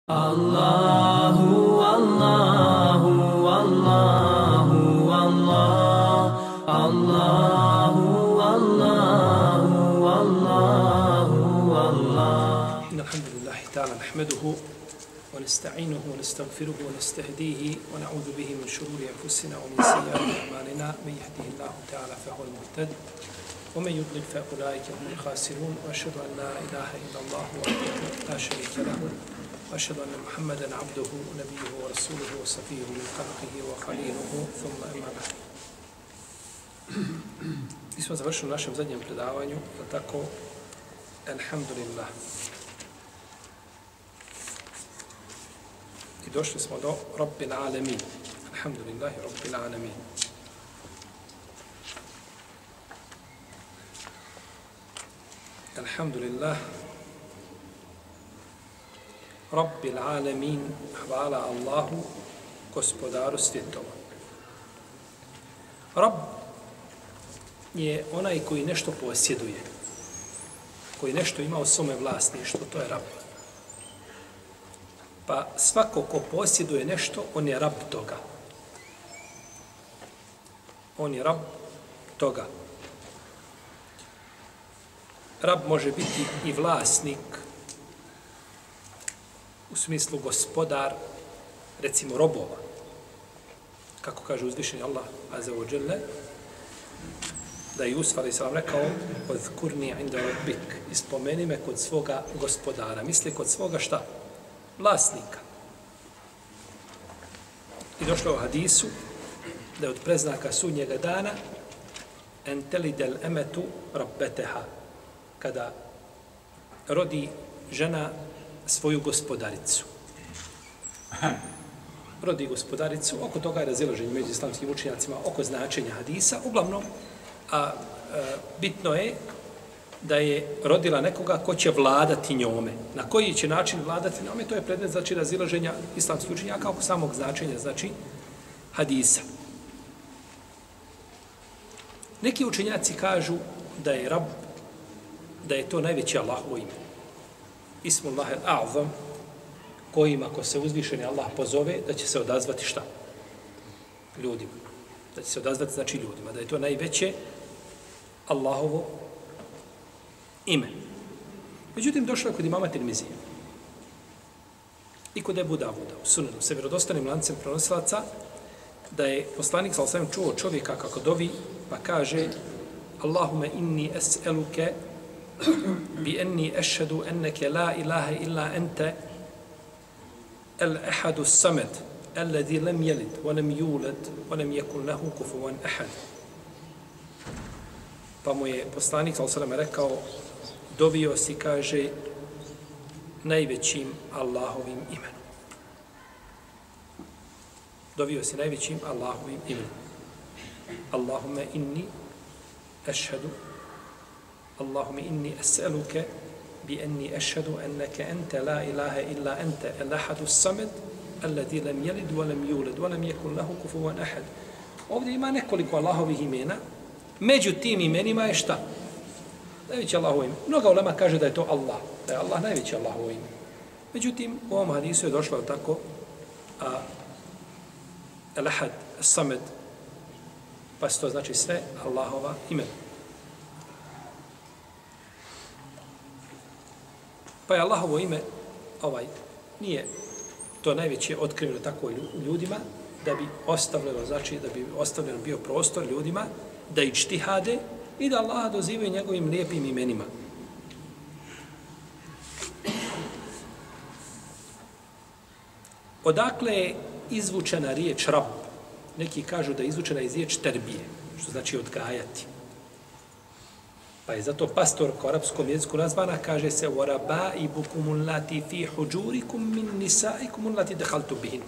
Allahu, Allahu, Allahu, Allah, Allahu, Allahu, Allahu, Allah. Alhamdulillah ta'ala nahmaduhu wa nasta'inuhu wa nastaghfiruhu wa nastahdihi wa na'udhu bihi min shururi anfusina wa min sayyiati a'malina man yahdihillahu ta'ala fahuwal muhtadi wa man yudlil fa ulaika humul khasirun wa ashhadu an la ilaha illa Allah wahdahu la sharika lahu وأشهد أن محمدًا عبده ونبيه ورسوله وصفيه من خلقه وخليله ثم أما بعد. Mi smo završili u našem zadnjem predavanju, tako, Alhamdulillah. I došli smo do Rabbil Alamin. Alhamdulillahi Rabbil Alamin. Alhamdulillah. Rabbil Alamin, hvala Allahu, gospodaru svjetova. Rab je onaj koji nešto posjeduje, koji nešto ima u svome vlasništvu, to je Rab. Pa svako ko posjeduje nešto, on je Rab toga. On je Rab toga. Rab može biti i vlasnik, u smislu gospodar, recimo robova. Kako kaže uzvišeni Allah Azza wa Jalla, da je Jusuf a.s. rekao "Odkurni inda rabbik", ispomeni me kod svoga gospodara. Misli kod svoga šta? Vlasnika. I došlo u hadisu da je od preznaka sudnjega dana en telidel emetu rabbeteha, kada rodi žena svoju gospodaricu. Rodi gospodaricu, oko toga je razilaženje među islamskim učenjacima, oko značenja hadisa. Uglavnom, bitno je da je rodila nekoga ko će vladati njome. Na koji će način vladati njome, to je predmet, znači, razilaženja islamskih učenjaka oko samog značenja, znači, hadisa. Neki učenjaci kažu da je Rab, da je to najveće Allahovo ime. Ismullah al-A'zam, kojim ako se uzvišeni Allah pozove, da će se odazvati šta? Ljudima. Da će se odazvati, znači, ljudima. Da je to najveće Allahovo ime. Međutim, došlo je kod imama Tirmizije i kod Ebu Davuda, u Sunanu, sa vjerodostanim lancem prenosilaca, da je poslanik sallallahu alejhi ve sellem čuo čovjeka kako dovi, pa kaže: Allahume inni es'eluke بأني أشهد أنك لا إله إلا أنت الأحد الصمد الذي لم يلد ولم يولد ولم يكن له كفوا أحد. Pa mu je poslanik sallallahu alejhi ve sellem rekao, dovio si, kaže, najvećim Allahovim imenom. Dovio si najvećim Allahovim imenom. Allahumme inni ašhadu Allahumma inni as'aluka bi anni ashhadu annaka anta la ilaha illa anta al-ahad as-samad alladhi lam yalid wa lam yulad wa lam yakul lahu kufuwan ahad. Ovdje ima nekoliko Allahovih imena. Među tim imenima je šta? Najveće Allahovo ime. Mnoga ulema kaže da je to Allah, da je Allah najveće Allahovo ime. Međutim, u ovom hadisu je došlo tako al-ahad as-samad, pa to znači sve Allahova imena. Pa je Allahovo ime, nije to najveće otkriveno tako ljudima, da bi ostavljeno, znači da bi ostavljeno bio prostor ljudima da ičtihade i da Allah dozivaju njegovim lijepim imenima. Odakle je izvučena riječ Rab? Neki kažu da je izvučena iz riječ terbije, što znači odgajati. Pa je zato pastorka u arapskom jeziku nazvana, kaže se وَرَبَائِبُكُمُ اللَّتِي فِي حُجُورِكُمْ مِنْ نِسَائِكُمُ اللَّتِي دَخَلْتُ بِهِنَّ.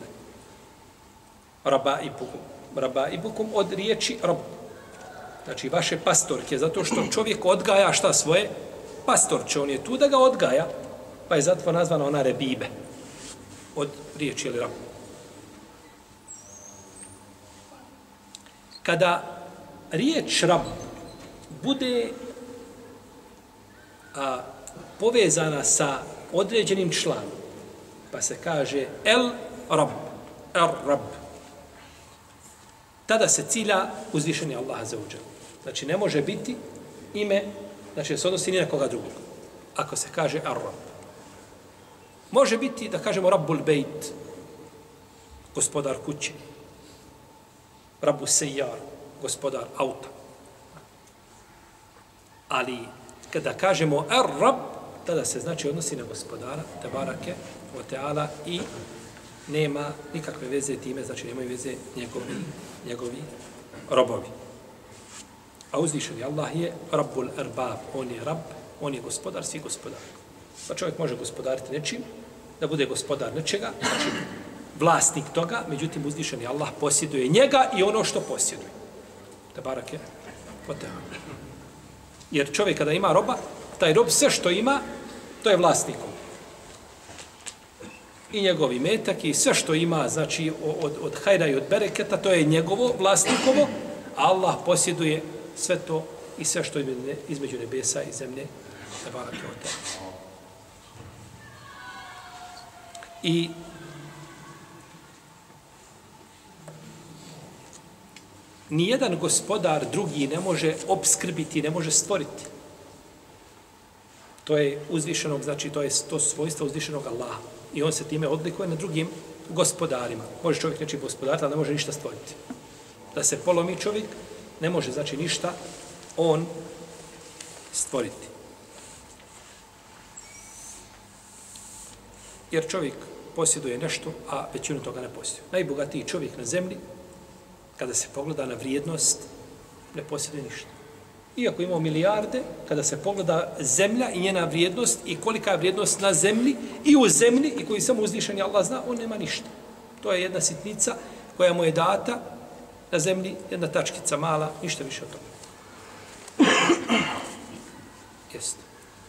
Rabaibukum od riječi Rab. Znači vaše pastorke, zato što čovjek odgaja šta svoje? Pastorče, on je tu da ga odgaja, pa je zato nazvana ona rebibe. Od riječi ili Rab. Kada riječ Rab bude povezana sa određenim članom, pa se kaže el rab, er rab. Tada se cilja uzvišeni Allah azza wa dželle. Znači ne može biti ime, znači se odnosi ni na koga drugog. Ako se kaže er rab. Može biti da kažemo rabbul bejt, gospodar kuće. Rabbu sejjar, gospodar auta. Ali kada kažemo ar-rab, tada se znači odnosi na gospodara, tebarake, o teala, i nema nikakve veze time, znači nemaju veze njegovi robovi. A uzvišeni Allah je Rabbul Erbab, on je Rab, on je gospodar, svi gospodar. Pa čovjek može gospodariti nečim, da bude gospodar nečega, znači vlasnik toga, međutim uzvišeni Allah posjeduje njega i ono što posjeduje. Tebarake, o teala. Jer čovjek kada ima roba, taj rob sve što ima, to je vlasnikom. I njegovi metak i sve što ima, znači od hajra i od bereketa, to je njegovo, vlasnikovo, a Allah posjeduje sve to i sve što je između nebesa i zemlje. I nijedan gospodar drugi ne može opskrbiti, ne može stvoriti. To je uzvišenog, znači to je to svojstvo uzvišenog Allaha. I on se time odlikuje na drugim gospodarima. Može čovjek nečim gospodariti, ali ne može ništa stvoriti. Da se polomi čovjek, ne može znači ništa on stvoriti. Jer čovjek posjeduje nešto, a većinu toga ne posjeduje. Najbogatiji čovjek na zemlji, kada se pogleda na vrijednost, ne posjeduje ništa. Iako imamo milijarde, kada se pogleda zemlja i njena vrijednost i kolika je vrijednost na zemlji i u zemlji i koji samo uzvišeni Allah zna, on nema ništa. To je jedna sitnica koja mu je data na zemlji, jedna tačkica mala, ništa više od toga. Jeste.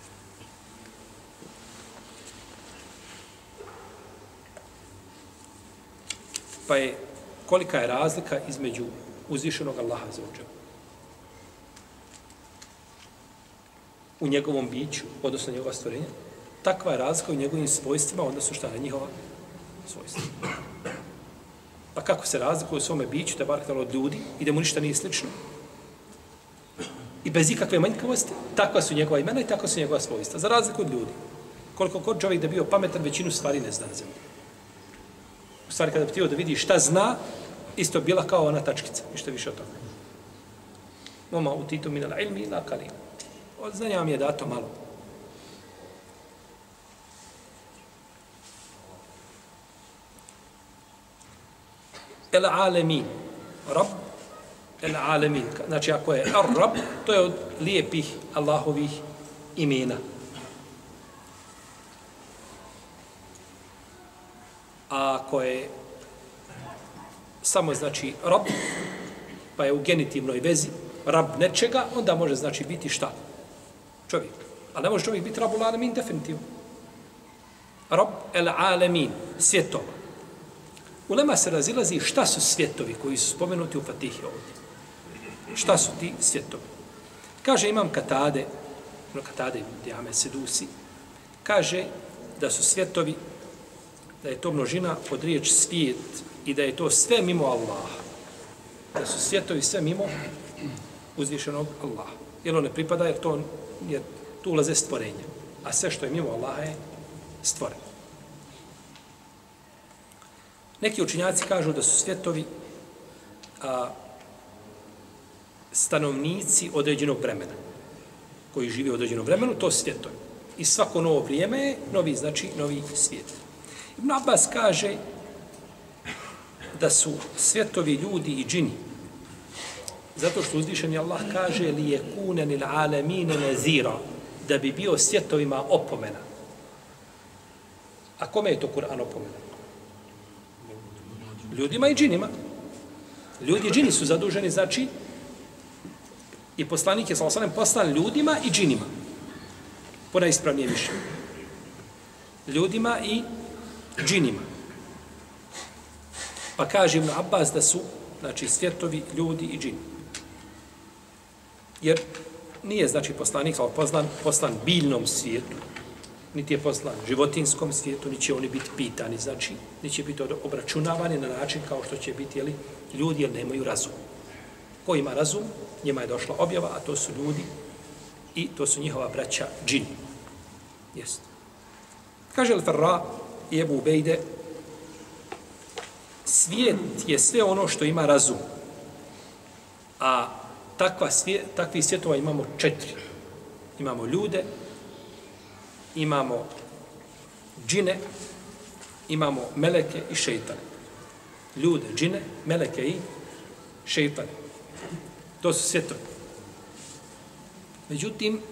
Pa je kolika je razlika između uzvišenog Allaha za uđe. U njegovom biću, odnosno njegova stvorenja, takva je razlika u njegovim svojstvima, odnosno šta na njihova svojstva. Pa kako se razlikuje u svome biću, te bar od ljudi, i da mu ništa nije slično, i bez ikakve manjkavosti, takva su njegova imena i takva su njegova svojstva. Za razliku od ljudi. Koliko god čovjek da bio pametan, većinu stvari ne zna na zemlji. U stvari, kada bi htio da vidi šta zna, isto bila kao ona tačkica, ništa više od toga. Moma utitu minal ilmi la kalina. Od znanja vam je dato malo. El alemin. Rab. El alemin. Znači, ako je ar-rab, to je od lijepih Allahovih imena. A ako je samo, znači, rab, pa je u genitivnoj vezi rab nečega, onda može, znači, biti šta? Čovjek. A ne može čovjek biti rabul alemin definitivno. Rab el alemin, svjetova. Ulema se razilazi šta su svjetovi koji su spomenuti u Fatihi ovdje. Šta su ti svjetovi? Kaže imam Katade Diame Sedusi, kaže da su svjetovi, da je to množina od riječ svijet i da je to sve mimo Allaha. Da su svjetovi sve mimo uzvišenog Allaha. Jer on ne pripada, jer tu ulaze stvorenja. A sve što je mimo Allaha je stvoreno. Neki učinjaci kažu da su svjetovi stanovnici određenog vremena. Koji žive u određenom vremenu, to svjetovi. I svako novo vrijeme je novi, znači novi svijet. Ibn Abbas kaže da su svjetovi ljudi i džini. Zato što uzvišeni Allah kaže li je kunen il alamine nazira, da bi bio svjetovima opomena. A kome je to Kur'an opomena? Ljudima i džinima. Ljudi i džini su zaduženi, znači, i poslanik je sallallahu poslan ljudima i džinima. Po najispravnije više. Ljudima i džinima. Pa kaže Ibn Abbas da su, znači, svjetovi, ljudi i džini. Jer nije, znači, poslanik poslan biljnom svijetu, niti je poslan životinskom svijetu, niti će oni biti pitani, znači, niti će biti obračunavani na način kao što će biti ljudi, jer nemaju razum. Ko ima razum, njima je došla objava, a to su ljudi i to su njihova braća džini. Jest. Kaže Al-Farra i Ebu Ubejde, svijet je sve ono što ima razum, a takvih svjetova imamo 4. Imamo ljude, imamo džine, imamo meleke i šeitane. Ljude, džine, meleke i šeitane. To su svjetovi. Međutim,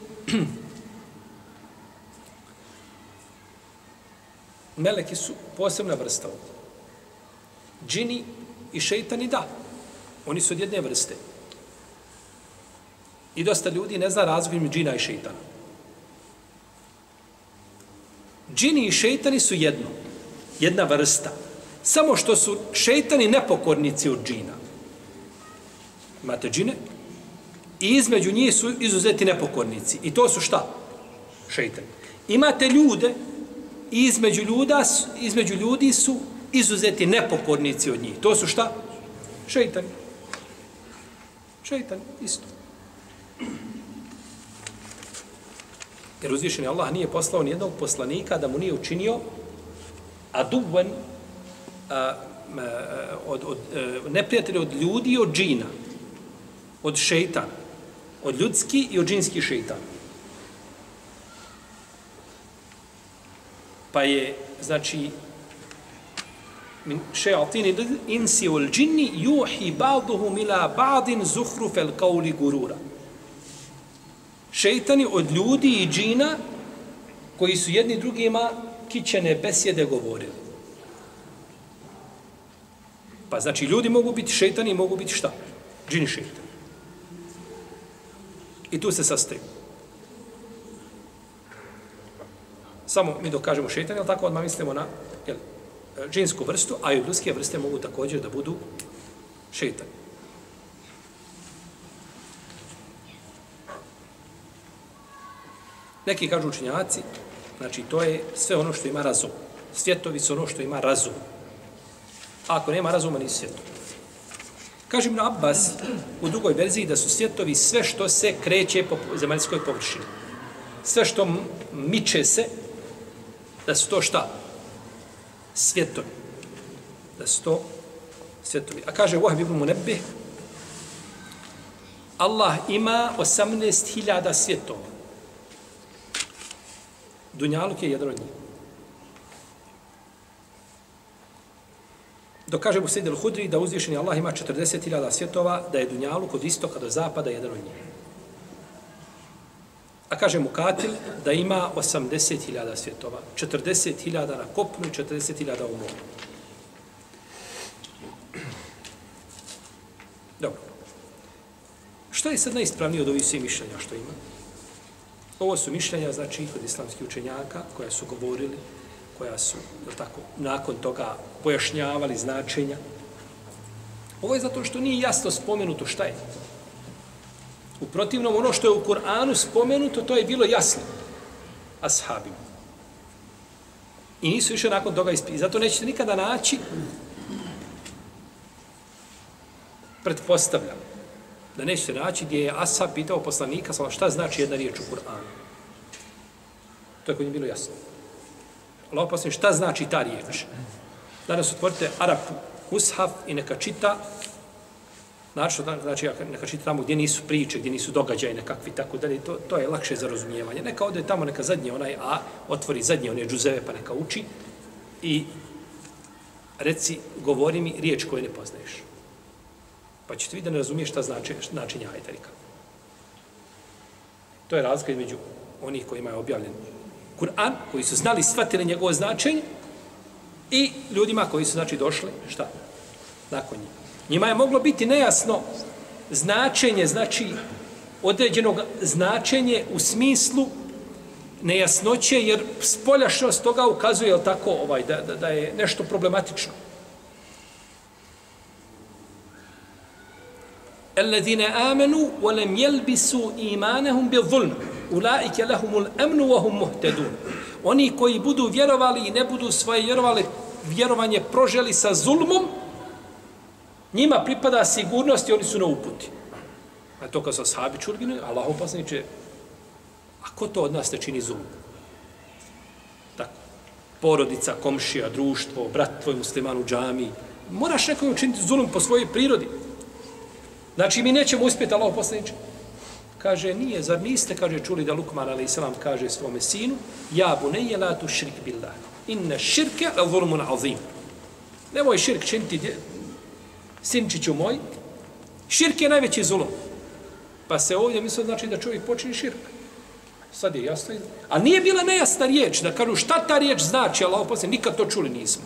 meleki su posebna vrsta. Džini i šeitani, da. Oni su od jedne vrste. I dosta ljudi ne zna razliku između džina i šeitana. Džini i šeitani su jedna vrsta. Samo što su šeitani nepokornici od džina. Imate džine i između njih su izuzeti nepokornici. I to su šta? Šeitani. Imate ljude i između ljudi su izuzeti nepokornici od njih. To su šta? Šeitani. Šeitani, isto. Jer uzvišeni Allah nije poslao nijednog poslanika da mu nije učinio aduvan neprijatelja od ljudi i od džina, od šeitana, od ljudski i od džinski šeitan. Pa je, znači, min šeatini insi ul džinni juhi ba'duhum ila ba'din zuhrufel qawli gurura. Šeitani od ljudi i džina koji su jedni drugima kićene besjede govorili. Pa znači ljudi mogu biti šeitani i mogu biti šta? Džini šeitani. I tu se sastaju. Samo mi dokažemo šeitani, ali tako odmah mislimo na džinsku vrstu, a i ljudske vrste mogu također da budu šeitani. Neki kažu učenjaci, znači to je sve ono što ima razum. Svjetovi su ono što ima razum. A ako nema razuma, nisu svjetovi. Kaže Ibn Abbas u drugoj verziji da su svjetovi sve što se kreće po zemaljskoj površini. Sve što miče se, da su to šta? Svjetovi. Da su to svjetovi. A kaže Wahb ibn Munebbih, Allah ima 18.000 svjetova. Dunjaluk je jedan od njih. Dok kaže Ebu Sejid al-Hudri da uzvišeni Allah ima 40.000 svjetova, da je Dunjaluk od istoka do zapada jedan od njih. A kaže Mukatil da ima 80.000 svjetova. 40.000 na kopnu i 40.000 u moru. Dobro. Što je sad najispravnije od ovih svih mišljenja što ima? Ovo su mišljenja, znači, kod islamskih učenjaka, koja su govorili, koja su, tako, nakon toga pojašnjavali značenja. Ovo je zato što nije jasno spomenuto šta je. U protivnom, ono što je u Kur'anu spomenuto, to je bilo jasno ashabima. I nisu više nakon toga ispiti. Zato nećete nikada naći, pretpostavljam, da nećete naći gdje je ashab pitao poslanika šta znači jedna riječ u Kur'anu. To je kod njih bilo jasno. Allah poslanik, šta znači ta riječ? Danas otvorite Arapu, Mushaf i neka čita, znači neka čita tamo gdje nisu priče, gdje nisu događaje nekakvi, tako dalje, to je lakše za razumijevanje. Neka ode tamo, neka zadnje otvori zadnje one džuzeve pa neka uči i reci, govori mi riječ koju ne poznaješ. Pa ćete vidjeti da ne razumiješ šta značenja ajta. To je razlika između onih kojima je objavljen Kur'an, koji su znali, shvatili njegovo značenje, i ljudima koji su, znači, došli, šta? Nakon njih. Njima je moglo biti nejasno značenje, znači, određenog značenje u smislu nejasnoće, jer spoljašnost toga ukazuje, jel tako, da je nešto problematično. الذين آمنوا ولم يلبسوا إيمانهم بالظلم أولئك لهم الأمن وهم مهتدون. Oni koji budu vjerovali i ne budu svoje vjerovanje proželi sa zulmom, njima pripada sigurnost i oni su na uputi. A to kad su ashabi čuli, Allahov poslaniče, a ko to od nas ne čini zulm? Tako. Porodica, komšija, društvo, brat tvoj musliman u džamiji. Moraš nekom učiniti zulm po svojoj prirodi. Znači, mi nećemo uspjeti, Allahov poslaniče. Kaže, nije, zar niste, kaže, čuli da Lukman a.s. kaže svome sinu, ja bunejje la tu širk billah, inne širke la zulmun azim. Nemoj širk činiti, sinčiću moj, širk je najveći zulum. Pa se ovdje misli znači da čovjek počini širk. Sad je jasno. A nije bila nejasna riječ, da kažu šta ta riječ znači, Allah poslije, nikad to čuli nismo.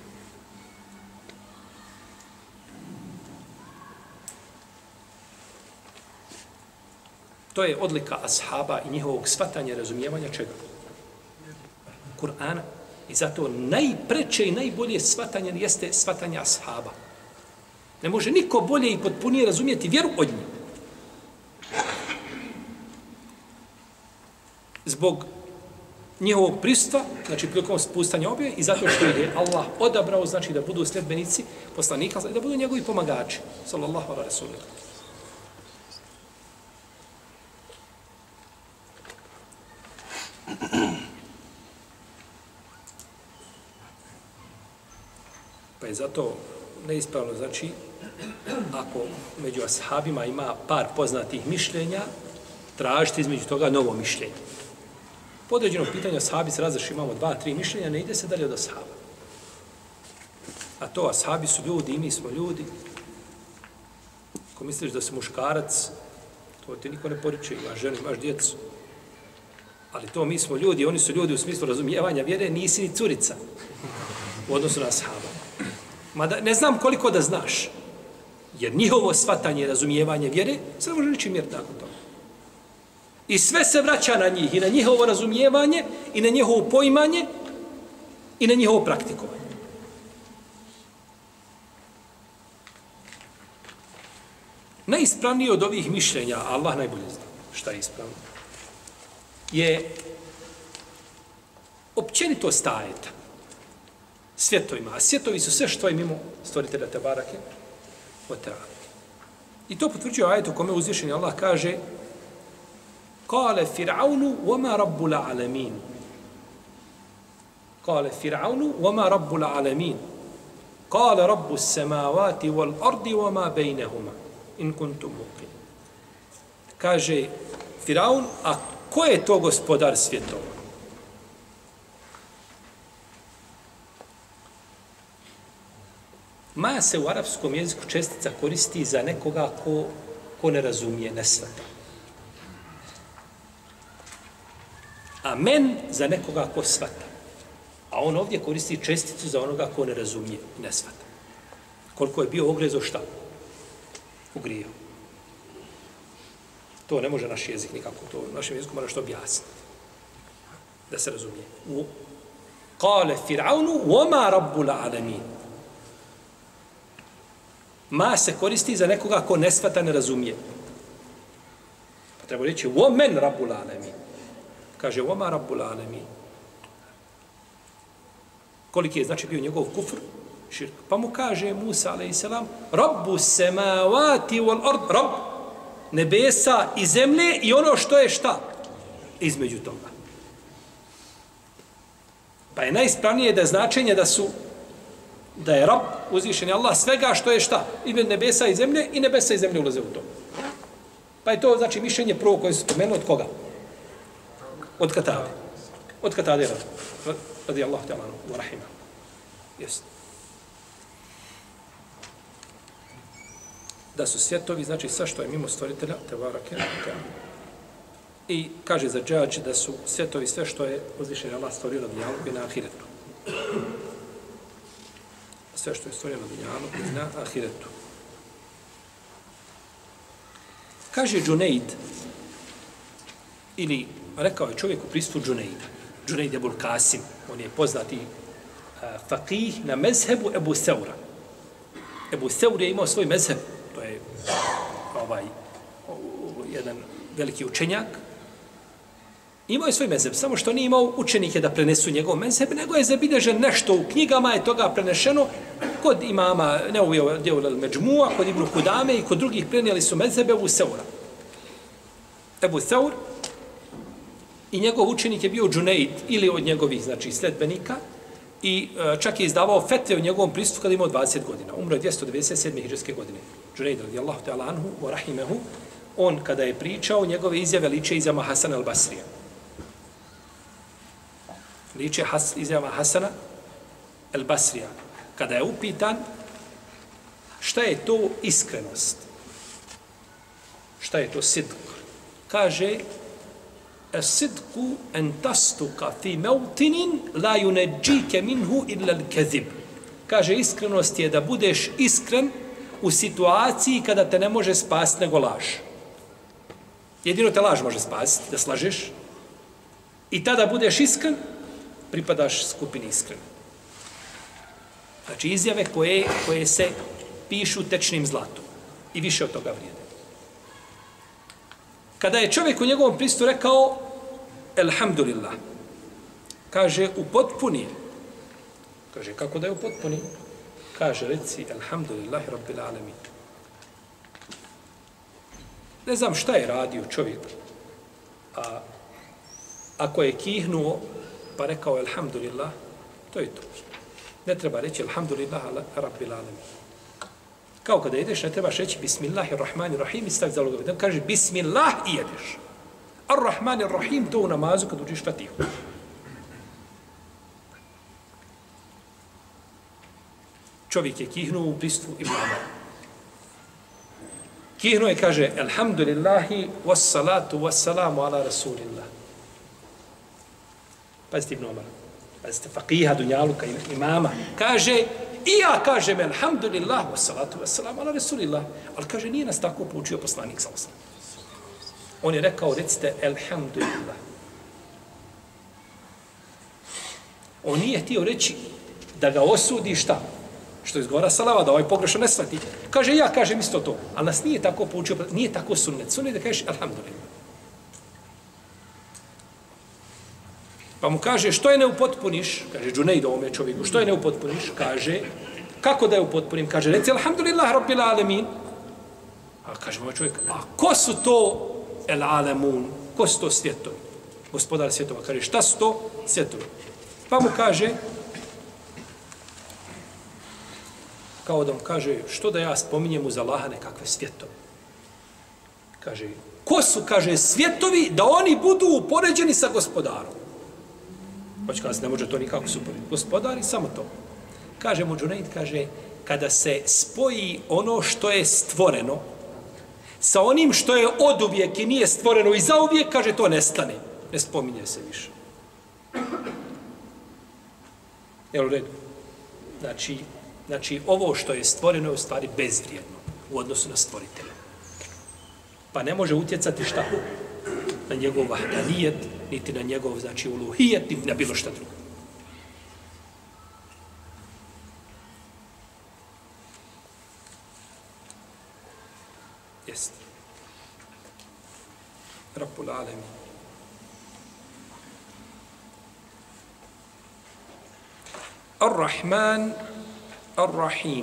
To je odlika ashaba i njihovog shvatanja i razumijevanja čega? Kur'ana. I zato najpreče i najbolje shvatanje jeste shvatanje ashaba. Ne može niko bolje i potpunije razumijeti vjeru od njih. Zbog njihovog prisustva, znači prilikom spustanja objave, i zato što je Allah odabrao, znači da budu sljedbenici poslanika, da budu njegovi pomagači. Sallallahu alaihi wa sallam. Pa je zato neispravno, znači, ako među ashabima ima par poznatih mišljenja, tražiti između toga novo mišljenje. Po određenom pitanju ashabi se različi, imamo 2-3 mišljenja, ne ide se dalje od ashaba. A to ashabi su ljudi, i mi smo ljudi. Ako misliš da si muškarac, to ti niko ne poriče, imaš ženu, imaš djecu. Ali to mi smo ljudi, oni su ljudi u smislu razumijevanja vjere, nisi ni curica u odnosu na ashaba. Mada ne znam koliko da znaš, jer njihovo shvatanje i razumijevanje vjere se ne može ničim mjeriti nakon toga. I sve se vraća na njih, i na njihovo razumijevanje, i na njihovo poimanje, i na njihovo praktikovanje. Najispravnije od ovih mišljenja, Allah najbolje zna šta je ispravno, je općenitost ajeta svjetovima. A svjetovi su sve što je mimo stvoritelja Tebarake o Teala. I to potvrđuje ajet u kome uzvišeni Allah kaže Kale Fir'aunu wama rabbul alamin. Kale Fir'aunu wama rabbul alamin. Kale rabbus samavati wal ardi wama bejnehuma. In kuntum muqin. Kaže Firaun, a ko je to gospodar svjetova? Ma se u arapskom jeziku čestica koristi za nekoga ko ne razumije, ne shvata. A men za nekoga ko shvata. A on ovdje koristi česticu za onoga ko ne razumije, ne shvata. Koliko je bio ogrezo šta? Ugrijao. To ne može naš jezik nikako. To u našem jeziku moraš to objasniti. Da se razumije. Kale Fir'aunu, wama rabbul alamin. Ma se koristi za nekoga ko ne shvata, ne razumije. Pa treba reći, women rabbul alamin. Kaže, wama rabbul alamin. Koliki je znači bio njegov kufr? Širk. Pa mu kaže Musa, a.s. Rabbu semavati wal ard, Rabb nebesa i zemlje i ono što je šta? Između toga. Pa je najispravnije da je značenje da je Rab, uzvišen je Allah, svega što je šta? Između nebesa i zemlje i nebesa i zemlje ulaze u to. Pa je to znači mišljenje prvo koje se spomenuo od koga? Od Katade. Od Katade radi Allah ta'ala wa rahima. Jeste. Da su svjetovi, znači sve što je mimo stvoritelja, Tebarake, i kaže za džađ da su svjetovi sve što je uzvišen Allah stvorio na dunjalu i na ahiretu. Sve što je stvorio na dunjalu i na ahiretu. Kaže Džunejd, ili rekao je čovjek u prisustvu Džunejda, Džunejd Ebul Kasim, on je poznati faqih na mezhebu Ebu Seura. Ebu Seur je imao svoj mezheb, to je jedan veliki učenjak, Imao je svoj mezheb, samo što nije imao učenike da prenesu njegov mezheb, nego je zabilježen nešto u knjigama, je toga prenešeno kod imama Neuvija Djeul Međmua, kod Ibnu Kudame i kod drugih prenijeli su mezheb Ebu Seura. Ebu Seur i njegov učenik je bio Džunejd ili od njegovih, znači, sledbenika i čak je izdavao fetve u njegovom pristupu kada imao 20 godina. Umro je 297. hidžrske godine. Džunejd radijallahu ta'ala anhu wa rahimehu, on kada je pričao, njegove izjave liče izjava Hasana al-Basrija. Liče izjava Hasana al-Basrija. Kada je upitan šta je to iskrenost, šta je to sidq, kaže sidqu en tastuka fi meutinin la yuneđike minhu illa l-kezib. Kaže, iskrenost je da budeš iskren u situaciji kada te ne može spasiti nego laž. Jedino te laž može spasiti, da slažeš. I tada budeš iskren, pripadaš skupini iskren. Znači, izjave koje se pišu tečnim zlatom. I više od toga vrijede. Kada je čovjek u njegovom pristupu rekao elhamdulillah, kaže, upotpuni. Kaže, kako da je upotpuni? Kaže, reci elhamdulillahi rabbil alamin. Ne znam šta je radio čovjek, a ako je kihnuo pa rekao elhamdulillah, to je to. Ne treba reći elhamdulillah rabbil alamin. Kao kada ideš, ne trebaš reći bismillahirrahmanirrahim i stavi zaloga. Da kaže bismillah i jedeš. Ar-Rahmanir-Rahim, to u namazu kad učiš Fatihu. Čovjek je kihnuo u pristupu imama. Kihnuo je, kaže, alhamdulillahi wassalatu wassalamu ala rasulillah. Pazite Ibn Omar. Pazite faqiha, dunjaluka, imama. Kaže, i ja kažem alhamdulillah wassalatu wassalamu ala rasulillah. Ali kaže, nije nas tako poučio poslanik sallallahu alejhi ve sellem. On je rekao, recite alhamdulillah. On nije htio reći da ga osudi šta? Što izgovara salava, da ovaj pogrešno ne shvati. Kaže, ja kažem isto to. Ali nas nije tako poučio, nije tako sunnet. Sunnet da kažeš alhamdulillah. Pa mu kaže, što je ne upotpuniš? Kaže, Džunejd ovome čovjeku, što je ne upotpuniš? Kaže, kako da je upotpunim? Kaže, reci alhamdulillah rabbil alamin. A kaže moj čovjek, a ko su to el alamun? Ko su to svjetovi? Gospodar svjetova. Kaže, šta su to svjetovi? Pa mu kaže, kao da mu kaže, što da ja spominjem uz Allaha nekakve svjetove? Kaže, ko su, kaže, svjetovi da oni budu upoređeni sa gospodarom? Hoće kada se ne može to nikako suporediti. Gospodar i samo to. Kaže mu Džunejd, kaže, kada se spoji ono što je stvoreno sa onim što je oduvijek i nije stvoreno i zauvijek, kaže, to nestane. Ne spominje se više. Jel u redu? Znači, ovo što je stvoreno je u stvari bezvrijedno u odnosu na stvoritelja. Pa ne može utjecati šta? Na njegov vahdanijet, niti na njegov, znači, uluhijet, niti na bilo šta drugo. Jeste. Rabbul alamin. Ar-Rahman, Ar-Rahim.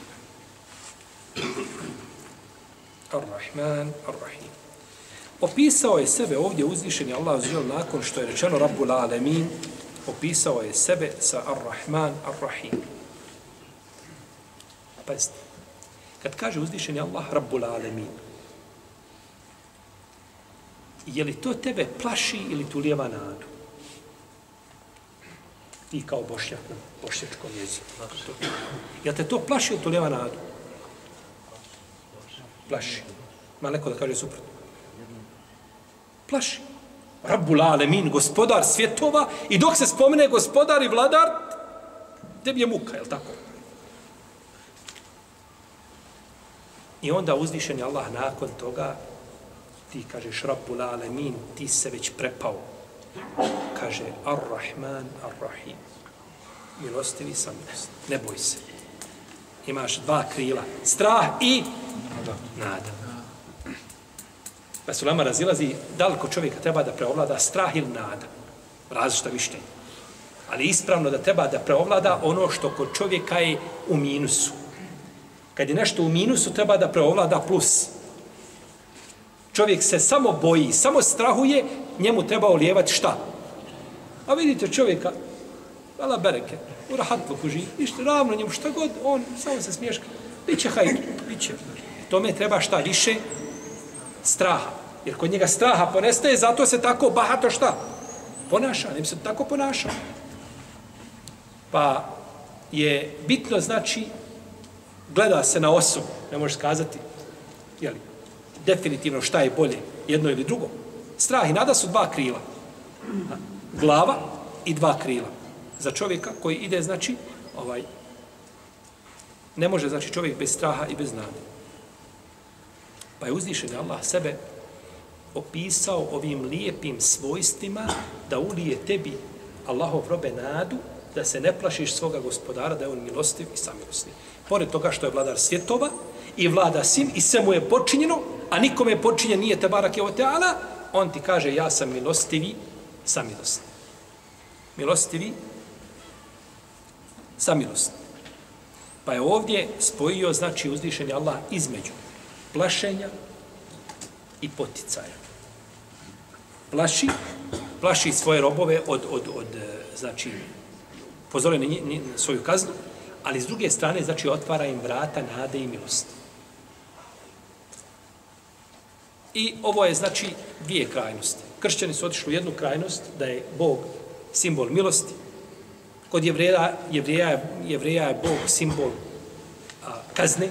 Ar-Rahman, Ar-Rahim. Opisao je sebe ovdje uzvišeni Allah uzvišen nakon što je rečeno Rabbul Alamin, opisao je sebe sa Ar-Rahman, Ar-Rahim. Pazite, kad kaže uzvišeni Allah Rabbul Alamin, je li to tebe plaši ili tu lijeva nadu? Ti kao Bošnjak na bošnjačkom jeziku. Jel te to plaši ili tu lijeva nadu? Plaši. Ma neko da kaže suprotno. Plaši. Rabbul Alamin, gospodar svjetova, i dok se spomene gospodar i vladar, tebi je muka, je li tako? I onda uzvišen je Allah nakon toga, ti kažeš Rabbul Alamin, ti se već prepao. Kaže Ar-Rahman, Ar-Rahim. Milostivi samilost. Ne boj se. Imaš dva krila. Strah i nada. Pa se ulema razilazi da li kod čovjeka treba da preovlada strah ili nada. Različita mišljenja. Ali ispravno da treba da preovlada ono što kod čovjeka je u minusu. Kad je nešto u minusu, treba da preovlada plus. Čovjek se samo boji, samo strahuje, njemu treba olijevati šta? A vidite čovjeka, vala bereke, u rahatluku živi, ništa ravno njemu, šta god, on samo se smješka. Biće hajdu, biće. Tome treba šta više? Straha. Jer kod njega straha ponestaje, zato se tako bahato šta? Ponaša, ne bi se tako ponašao. Pa je bitno, znači, gleda se na osobu, ne možeš kazati, jeli, definitivno šta je bolje, jedno ili drugo. Strah i nada su dva krila. Glava i dva krila. Za čovjeka koji ide, znači, ne može, znači, čovjek bez straha i bez nade. Pa je uzvišen Allah sebe opisao ovim lijepim svojstvima da ulije tebi, Allahov robe, nadu, da se ne plašiš svoga gospodara, da je on milostiv i samilostiv. Pored toga što je vladar svjetova i vlada svim i sve mu je počinjeno, a nikome je počinjen nije tebarake o teala, on ti kaže ja sam milostivi, samilostiv. Milostivi, samilostiv. Pa je ovdje spojio, znači, uzvišeni Allah između plašenja i poticaja. Plaši svoje robove od znači, pozore na svoju kaznu, ali s druge strane, znači, otvara im vrata nade i milosti. I ovo je, znači, dvije krajnosti. Kršćani su otišli u jednu krajnost, da je Bog simbol milosti. Kod Jevreja je Bog simbol kazne,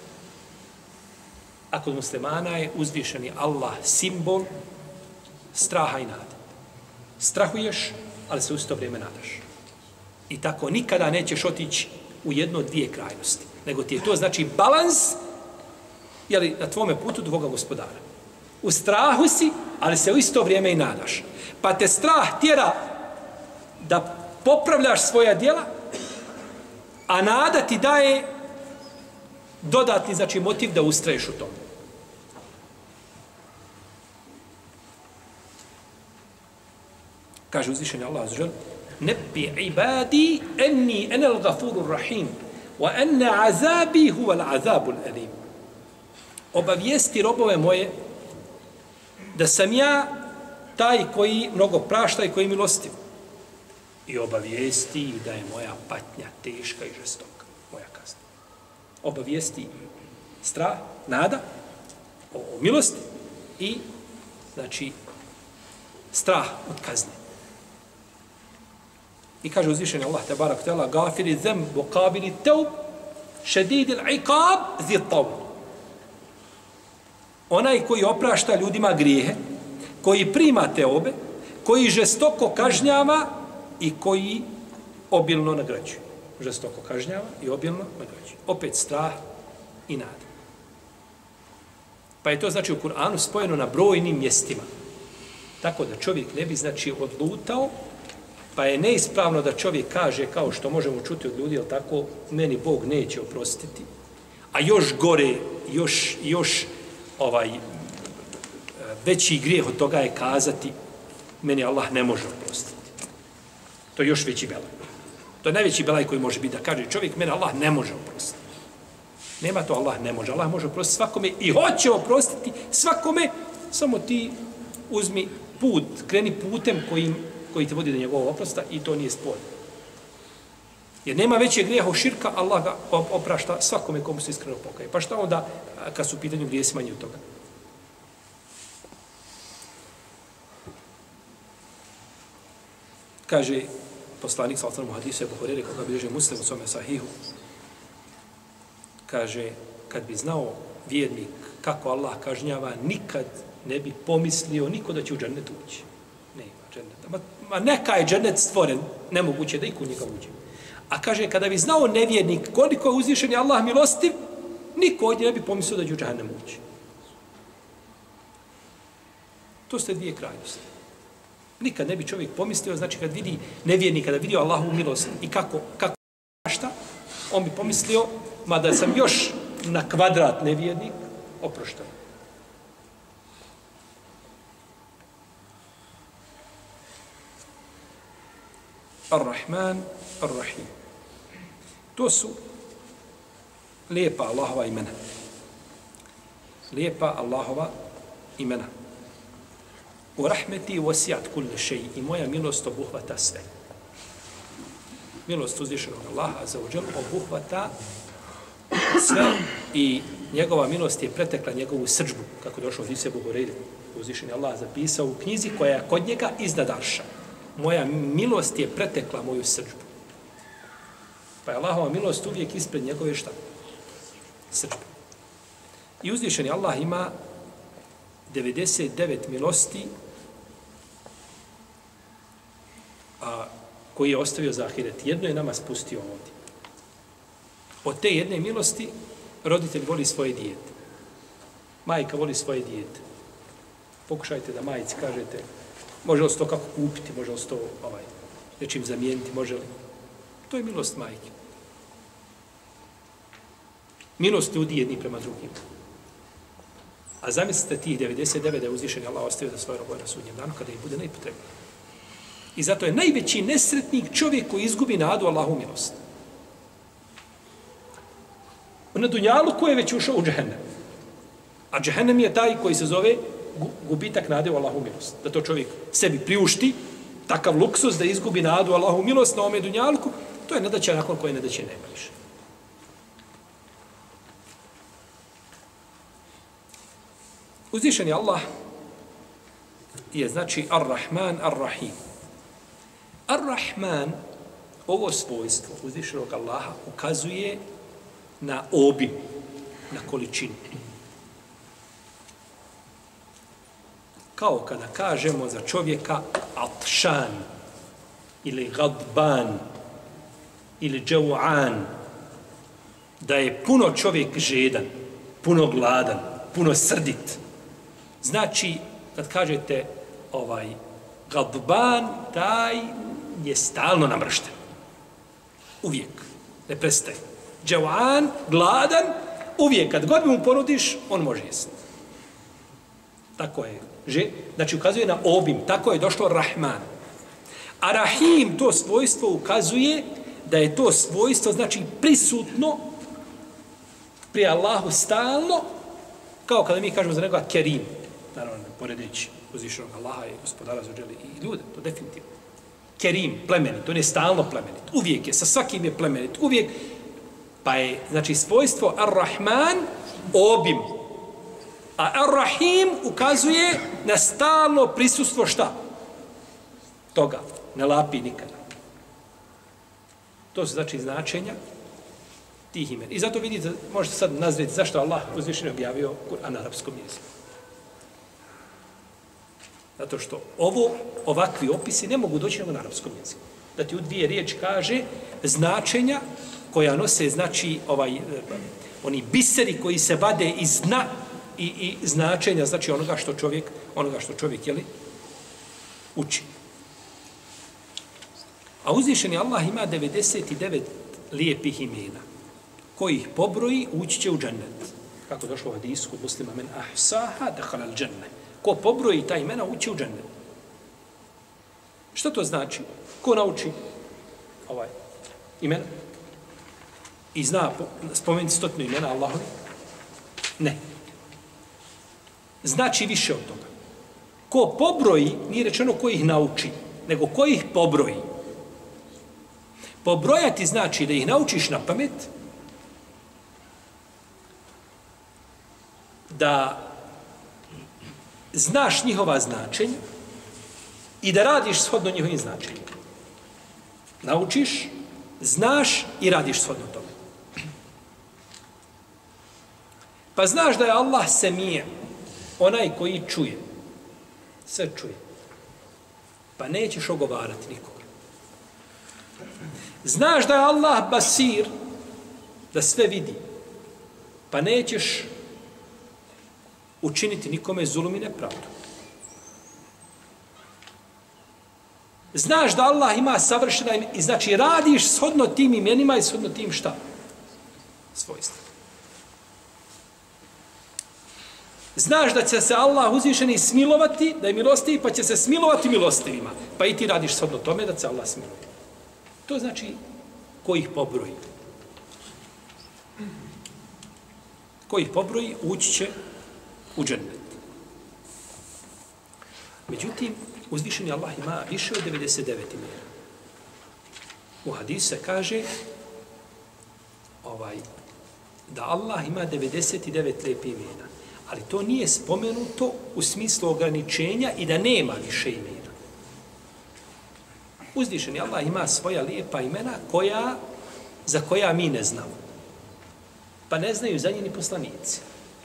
a kod muslimana je uzvišeni Allah simbol straha i nade. Strahuješ, ali se u isto vrijeme nadaš. I tako nikada nećeš otići u jedno od dvije krajnosti. Nego ti je to, znači, balans, jeli, na tvome putu dvoga gospodara. U strahu si, ali se u isto vrijeme i nadaš. Pa te strah tjera da popravljaš svoja djela, a nada ti daje dodatni, znači, motiv da ustraješ u tom. Kaže uzvišeni Allah azza dželle: "Nabi ibadi anni ana al-ghafurur rahim wa anna azabi huwa al-azabul alim." Obavijesti robove moje da sam ja taj koji mnogo prašta i koji je milostiv. I obavijesti da je moja patnja teška i žestoka, moja kazna. Obavijesti strah, nada o milosti i, znači, strah od kazne. I kaže uzvišeni Allah, tebarak tela, gafiri zem, vokabili teub, šedidi l'ikab, zitav. Onaj koji oprašta ljudima grijehe, koji prima teobe, koji žestoko kažnjava i koji obilno nagrađuje. Žestoko kažnjava i obilno nagrađuje. Opet strah i nada. Pa je to, znači, u Kur'anu spojeno na brojnim mjestima. Tako da čovjek ne bi, znači, odlutao, pa je neispravno da čovjek kaže, kao što možemo čuti od ljudi, jel tako, meni Bog neće oprostiti. A još gore, još veći grijeh od toga je kazati, meni Allah ne može oprostiti. To je još veći belaj. To je najveći belaj koji može biti da kaže čovjek, meni Allah ne može oprostiti. Nema to Allah ne može. Allah može oprostiti svakome i hoće oprostiti svakome, samo ti uzmi put, kreni putem koji te vodi do njegovog oprosta i to nije sporno. Jer nema većeg grijeha od širka, Allah ga oprašta svakome komu se iskreno pokaje. Pa šta onda, kad su u pitanju grijesi manje od toga? Kaže poslanik sallallahu alejhi ve sellem u hadisu Ebu Hurajre, koga bilježi Muslim u svome sahihu, kaže, kad bi znao vjernik kako Allah kažnjava, nikad ne bi pomislio niko da će u džennet ući. Nema dženneta. Ma neka je džennet stvoren, nemoguće da iko u njega uđe. A kaže, kada bi znao nevjernik koliko je uzvišen Allah milostiv, niko ovdje ne bi pomislio da će u džennet ući. To su dvije krajnosti. Nikad ne bi čovjek pomislio, znači kad vidi nevjernika, kada vidi Allahu milost i kako šta, on bi pomislio, mada sam još na kvadrat nevjernik, oprošten. Ar-Rahman, Ar-Rahim. To su lijepa Allahova imena. Lijepa Allahova imena. U rahmeti wasijat kulli šej. I moja milost obuhvata sve. Milost uzvišenog Allaha azza wa dželle obuhvata sve i njegova milost je pretekla njegovu srdžbu, kako došlo od Ebu Hurajre. Uzvišeni Allah zapisao u knjizi koja je kod njega iznad arša. Moja milost je pretekla moju srdžbu. Pa je Allahova milost uvijek ispred njegove šta? Srdžbe. I uzvišeni Allah ima 99 milosti koji je ostavio za ahiret. Jedno je nama spustio ovdje. Od te jedne milosti roditelj voli svoje dijete. Majka voli svoje dijete. Pokušajte da majici kažete može li se to kako kupiti, može li se to nečim zamijeniti, može li. To je milost majke. Milost ljudi jedni prema drugim. A zamislite tih 99 da je uzvišeni Allah ostavio za svoje robove na sudnjem danu kada im bude najpotrebnije. I zato je najveći nesretnik čovjek koji izgubi nadu Allahu milost. Na dunjalu koji je već ušao u džehennem. A džehennem je taj koji se zove gubitak nade u Allahu milost. Da to čovjek sebi priušti, takav luksus da izgubi nadu Allahu milost na ome dunjalku, to je nedaća nakon koje nedaće nema više. Uzvišen je Allah je znači Ar-Rahman, Ar-Rahim. Ar-Rahman, ovo svojstvo uzvišenog Allaha ukazuje na obim, na količinu. Kao kada kažemo za čovjeka atšan, ili gadban, ili džau'an, da je puno čovjek žedan, puno gladan, puno srdit. Znači, kad kažete gadban, taj je stalno namršten. Uvijek. Ne prestaje. Džau'an, gladan, uvijek. Kad god mu ponudiš, on može jesti. Tako je. Znači, ukazuje na obim. Tako je došlo Rahman. A Rahim, to svojstvo ukazuje da je to svojstvo, znači, prisutno pri Allahu stalno, kao kada mi kažemo za nekoga Kerim. Naravno, poredeći uzvišenog Allaha i gospodara za dželi i ljude, to definitivno. Kerim, plemenit, on je stalno plemenit. Uvijek je, sa svakim je plemenit. Uvijek, pa je, znači, svojstvo Ar-Rahman, obim. A Ar-Rahim ukazuje na stalno prisustvo šta? Toga. Ne lapi nikada. To su znači značenja tih imena. I zato vidite, možete sad nazvati zašto Allah uzvišeno objavio Kur'an na arapskom jeziku. Zato što ovakvi opisi ne mogu doći na arapskom jeziku. Da ti u dvije riječi kaže značenja koja nose, znači, oni biseri koji se vade iz dna i značenja, znači onoga što čovjek jeli, uči. A uzvišeni Allah ima 99 lijepih imena, kojih pobroji ući će u džennet. Kako došlo u hadisu kod Muslima, men ahsaha dakhala al džennet. Ko pobroji ta imena, ući u džennet. Što to znači? Ko nauči imena? I zna spomenuti 100 imena Allahovi? Ne. Znači više od toga. Ko pobroji, nije rečeno ko ih nauči, nego ko ih pobroji. Pobrojati znači da ih naučiš na pamet, da znaš njihova značenja i da radiš shodno njihovim značenjima. Naučiš, znaš i radiš shodno tome. Pa znaš da je Allah semije, onaj koji čuje, sve čuje. Pa nećeš ogovarati nikoga. Znaš da je Allah basir, da sve vidi, pa nećeš učiniti nikome zulum i nepravdu. Znaš da Allah ima savršena imena i znači radiš shodno tim imenima i shodno tim šta? Svojstva. Znaš da će se Allah uzvišeni smilovati, da je milostiv, pa će se smilovati milostivima. Pa i ti radiš shodno tome da će Allah smiluje. To znači ko ih pobroji. Ko ih pobroji, ući će u džennet. Međutim, uzvišeni Allah ima više od 99 imena. U hadisu se kaže da Allah ima 99 lijepih imena. Ali to nije spomenuto u smislu ograničenja i da nema više imena. Uzvišeni Allah ima svoja lijepa imena za koja mi ne znamo. Pa ne znaju za nje ni poslanici.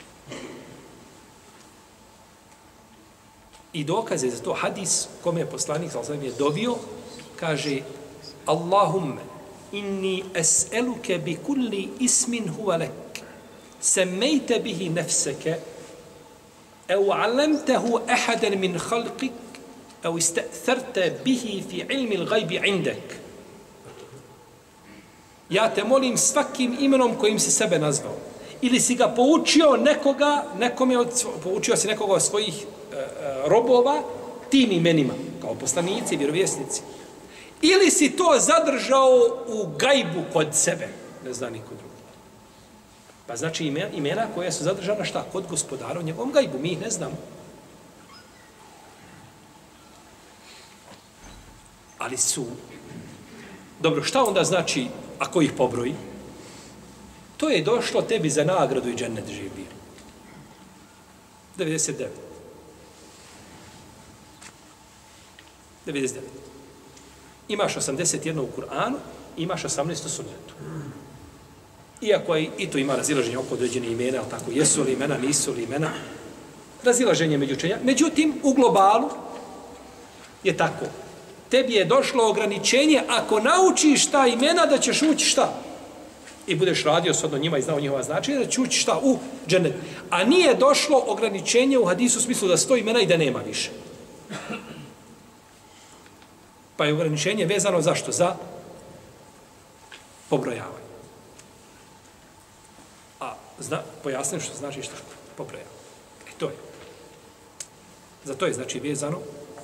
I dokaze za to hadis kome je poslanik je dovio, kaže Allahumme inni es'eluke bi kulli ismin huwa lek semmejte bihi nefseke au alemtehu ahadan min khalqik au ista'tharte bihi fi ilmi l'gajbi indek. Ja te molim svakim imenom kojim si sebe nazvao. Ili si ga poučio poučio si nekoga od svojih robova tim imenima, kao poslanici, vjerovjesnici. Ili si to zadržao u gajbu kod sebe, ne zna niko drugi. Pa znači imena koja su zadržana šta? Kod gospodara u njegovom gajbu, mi ih ne znamo. Ali su... Dobro, šta onda znači ako ih pobroji? To je došlo tebi za nagradu i džennet živi. 99. 99. Imaš 81 u Kur'anu, imaš 18 u sunnetu. Iako i to ima razilaženje oko određene imena, ali tako, jesu li imena, nisu li imena, razilaženje među učenja. Međutim, u globalu je tako. Tebi je došlo ograničenje, ako naučiš ta imena, da ćeš ući šta? I budeš radio s njima i znao njihova značenja, da će ući šta? U džennet. A nije došlo ograničenje u hadisu u smislu da 100 imena i da nema više. Pa je ograničenje vezano zašto? Za pobrojavanje. A pojasnim što znači šta? Pobrojavanje. To je. Za to je znači vezano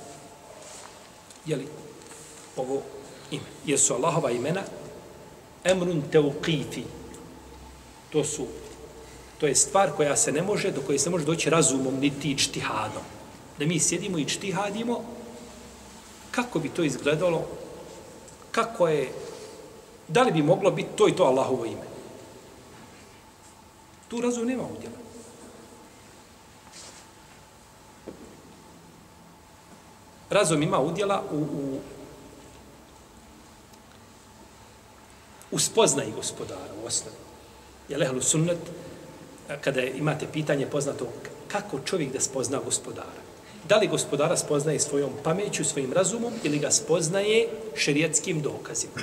jeli ovo ime. Jer su Allahova imena emrun teuqifi. To je stvar koja se ne može, do koje se ne može doći razumom niti ičtihadom. Da mi sjedimo i ičtihadimo kako bi to izgledalo, kako je, da li bi moglo biti to i to Allahovo ime. Tu razum nema udjela. Razum ima udjela u spoznaji gospodara u osnovi. Jer ehlu sunnet, kada imate pitanje poznato kako čovjek da spozna gospodara. Da li gospodara spoznaje svojom pameću, svojim razumom ili ga spoznaje šerijetskim dokazima.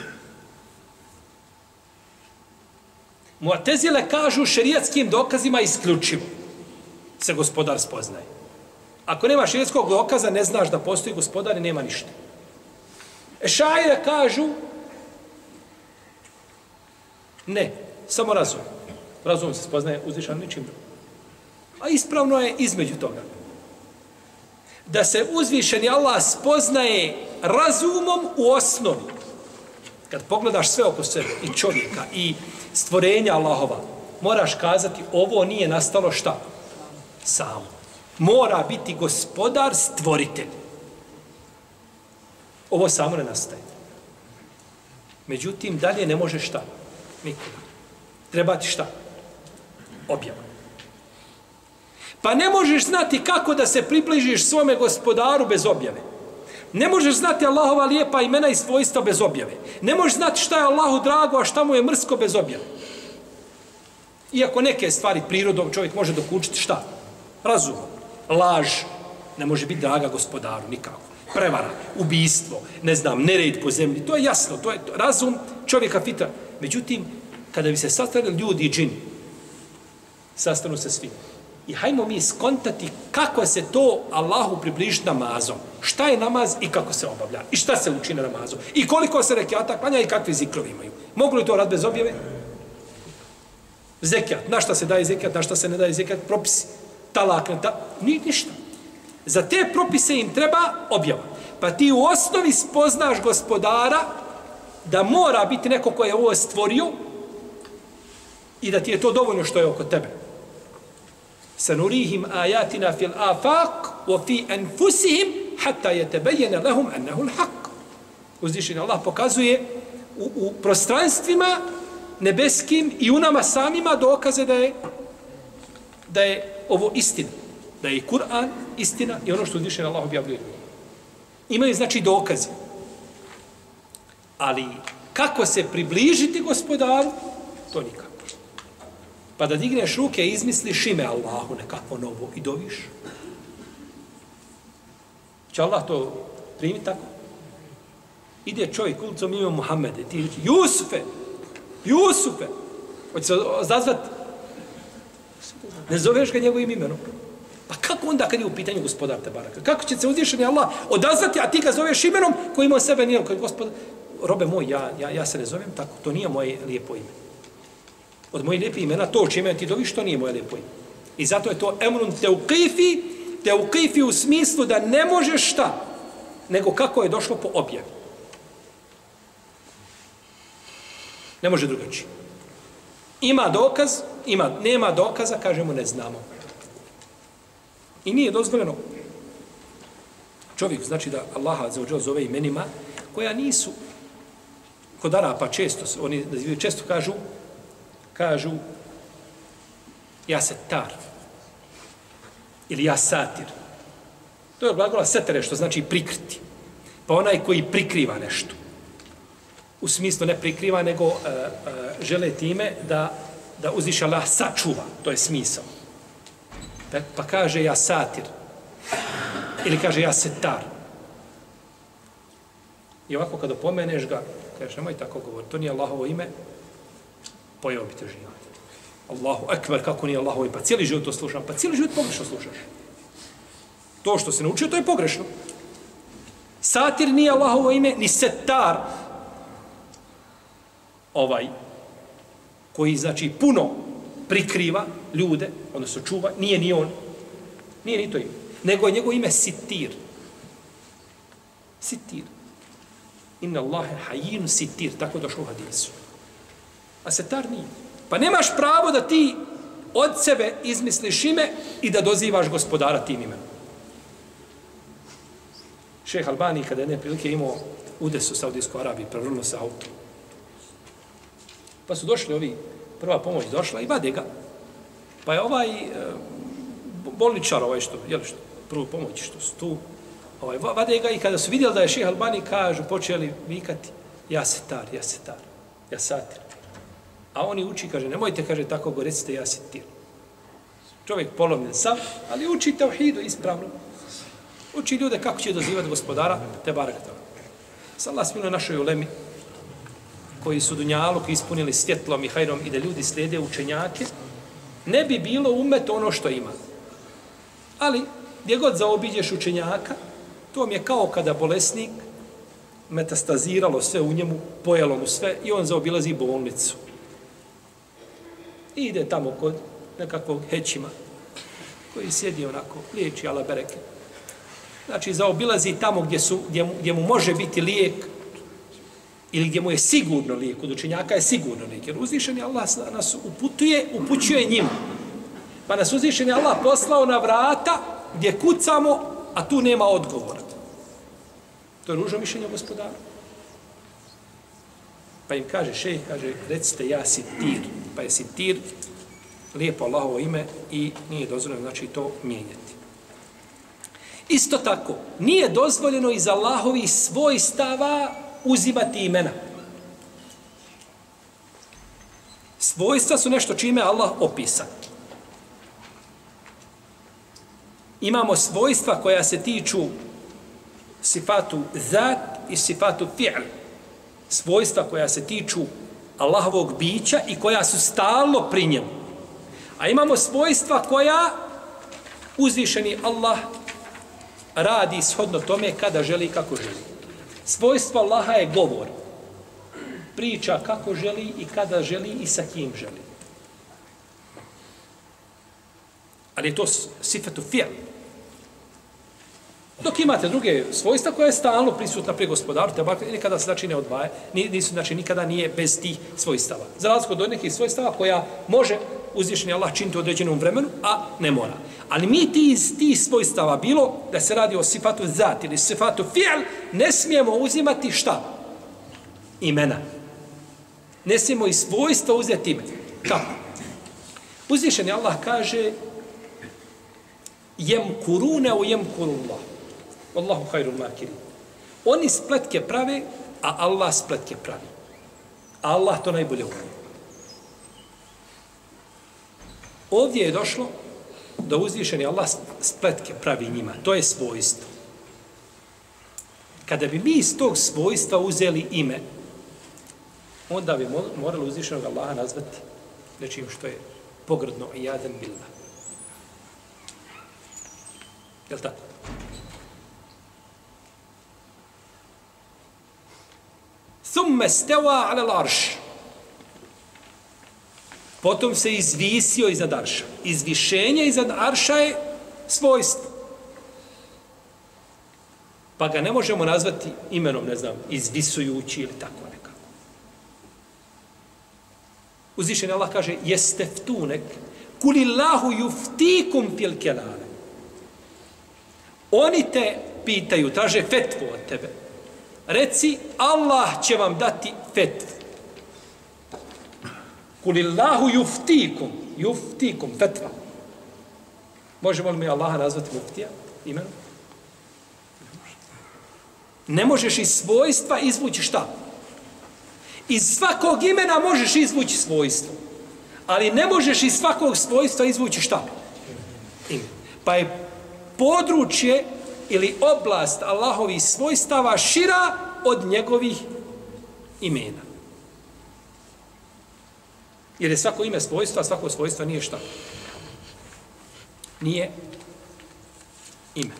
Mu'tezile kažu šerijetskim dokazima isključivo se gospodar spoznaje. Ako nema šerijetskog dokaza, ne znaš da postoji gospodar i nema ništa. Ešaire kažu ne, samo razum. Razum se spoznaje uzvišan ničim drugim. A ispravno je između toga. Da se uzvišeni Allah spoznaje razumom u osnovi. Kad pogledaš sve oko sebe, i čovjeka, i stvorenja Allahova, moraš kazati, ovo nije nastalo šta? Samo. Mora biti gospodar stvoritelj. Ovo samo ne nastaje. Međutim, dalje ne može šta? Nikoga. Treba ti šta? Objava. Pa ne možeš znati kako da se približiš svome gospodaru bez objave. Ne možeš znati Allahova lijepa imena i svojstva bez objave. Ne možeš znati šta je Allahu drago, a šta mu je mrsko bez objave. Iako neke stvari prirodom čovjek može dokučiti šta? Razumom. Laž ne može biti draga gospodaru, nikako. Prevara, ubijstvo, ne znam, nered po zemlji, to je jasno, to je razum čovjeka fitra. Međutim, kada bi se sastavili ljudi i džini, sastanu se svi. I hajmo mi skontati kako se to Allahu približiti namazom. Šta je namaz i kako se obavlja. I šta se uči na namazu. I koliko se rekiata klanja i kakvi zikrovi imaju. Mogu li to raditi bez objave? Zekijat. Na šta se daje zekijat, na šta se ne daje zekijat, propisi. Talak, ništa. Za te propise im treba objava. Pa ti u osnovi spoznaš gospodara da mora biti neko ko je ovo stvorio i da ti je to dovoljno što je oko tebe. Sanurihim ayatina fil afaq wa fi anfusihim hatta yatabayyana lahum annahu al-haq. Uzvišeni Allah pokazuje u prostranstvima nebeskim i u nama samima dokaze da je ovo istina. Da je Kur'an istina i ono što uzvišeni Allah objavljuje. Imaju znači dokaze. Ali kako se približiti gospodaru, to nikako. Pa da digneš ruke i izmisliš ime Allahu nekako novo i doviš. Će Allah to primiti tako? Ide čovjek ulicom ime Muhammede, ti reći, Jusufe, hoće se odazvati. Ne zoveš ga njegovim imenom. Pa kako onda kad je u pitanju gospodar te baraka? Kako će se uzvišeni Allah odazvati, a ti ga zoveš imenom koji ima sebe nije, koji gospodar, robe moj, ja se ne zovem tako, to nije moje lijepo ime. Od mojih lijepih imena, to čime ti doviš, to nije moje lijepo ime. I zato je to emrun teuqifi u smislu da ne možeš šta, nego kako je došlo po objavi. Ne može drugačije. Ima dokaz, nema dokaza, kažemo ne znamo. I nije dozvoljeno čovjek, znači da Allaha zove imenima koja nisu kod Arapa često, oni često kažu ja setar ili ja satir. To je glagola setere, što znači prikriti. Pa onaj koji prikriva nešto. U smislu ne prikriva, nego žele time da uzviši Allah sačuva. To je smisao. Pa kaže ja satir. Ili kaže ja setar. I ovako kada pomeneš ga, kažeš nemoj tako govoriti, to nije Allahovo ime, pojeo bi te život. Allahu ekber, kako nije Allahovo ime, pa cijeli život to slušam, pa cijeli život pogrešno slušaš. To što se naučio, to je pogrešno. Satir nije Allahovo ime, ni setar, koji znači puno prikriva ljude, odnosno čuva, nije ni on, nije ni to ime, nego je njegovo ime Sitir. Sitir. Inna Allahe hajinu sitir, tako došlo u hadisu. A setar nije. Pa nemaš pravo da ti od sebe izmisliš ime i da dozivaš gospodara tim imenom. Šejh Albani, kada je neprilike imao udes u Saudijskoj Arabiji, prevrnuo se auto. Pa su došli ovi, prva pomoć došla i vade ga. Pa je bolničar, što prvu pomoć što su tu, vade ga i kada su vidjeli da je šejh Albani, počeli vikati ja setar, ja satir. A oni uči, kaže, nemojte, kaže, tako go, recite ja sitir. Čovjek polomljen sam, ali uči tauhidu ispravno. Uči ljude kako će dozivati gospodara, te barakata. Allah smiluje našoj ulemi, koji su dunjaluk ispunili svjetlom i hajrom i da ljudi slijede učenjake, ne bi bilo umet ono što ima. Ali, gdje god zaobiđeš učenjaka, to mi je kao kada bolesnik metastaziralo sve u njemu, pojelo mu sve i on zaobilazi bolnicu. I ide tamo kod nekakvog hećima koji sjedi onako, liječi ala bereke. Znači, zaobilazi tamo gdje mu može biti lijek ili gdje mu je sigurno lijek. Kod učenjaka je sigurno lijek. Jer uzvišeni Allah nas upućuje njima. Pa nas uzvišeni Allah poslao na vrata gdje kucamo, a tu nema odgovora. To je ružno mišljenje gospodara. Pa im kaže šejh, recite ja sitir. Pa je sitir lijepo Allahovo ime i nije dozvoljeno, znači, to mijenjati. Isto tako, nije dozvoljeno iz Allahovih svojstava uzimati imena. Svojstva su nešto čime Allah opisa. Imamo svojstva koja se tiču sifatu zat i sifatu fi'l. Svojstva koja se tiču Allahovog bića i koja su stalno pri njemu. A imamo svojstva koja uzvišeni Allah radi shodno tome kada želi i kako želi. Svojstvo Allaha je govor. Priča kako želi i kada želi i sa kim želi. Ali je to sifatu fi'l. Dok imate druge svojstva koja je stalno prisutna pri gospodaru, te nikada se znači ne odvaja, nisu, znači nikada nije bez tih svojstava. Za razliku od nekih svojstava koja može uzvišeni Allah činiti u određenom vremenu, a ne mora. Ali mi tih svojstava, bilo da se radi o sifatu zat ili sifatu fi'l, ne smijemo uzimati šta? Imena. Ne smijemo i svojstva uzeti ime. Kako? Uzvišeni Allah kaže jemkurune u jemkurullah. Allahu hayrul makirin. Oni spletke prave, a Allah spletke pravi. A Allah to najbolje umije. Ovdje je došlo da uzvišeni Allah spletke pravi njima. To je svojstvo. Kada bi mi iz tog svojstva uzeli ime, onda bi morali uzvišenog Allaha nazvati nečim što je pogrdno i jadan billah. Je li tako? Thumme steva ala l'arš. Potom se izvisio iznad arša. Izvišenje iznad arša je svojstvo. Pa ga ne možemo nazvati imenom, ne znam, izvisujući ili tako nekako. Uzvišeni Allah kaže jesteftunek kulillahu yuftikum fil kelale. Oni te pitaju, traže fetvu od tebe. Reci, Allah će vam dati fetvu. Kulillahu yuftikum, fetva. Možemo li mi Allaha nazvati muftija imenom? Ne možeš iz svojstva izvući šta? Iz svakog imena možeš izvući svojstvo. Ali ne možeš iz svakog svojstva izvući šta? Ime. Pa je područje ili oblast Allahovih svojstava šira od njegovih imena. Jer je svako ime svojstva, a svako svojstvo nije šta? Nije ime.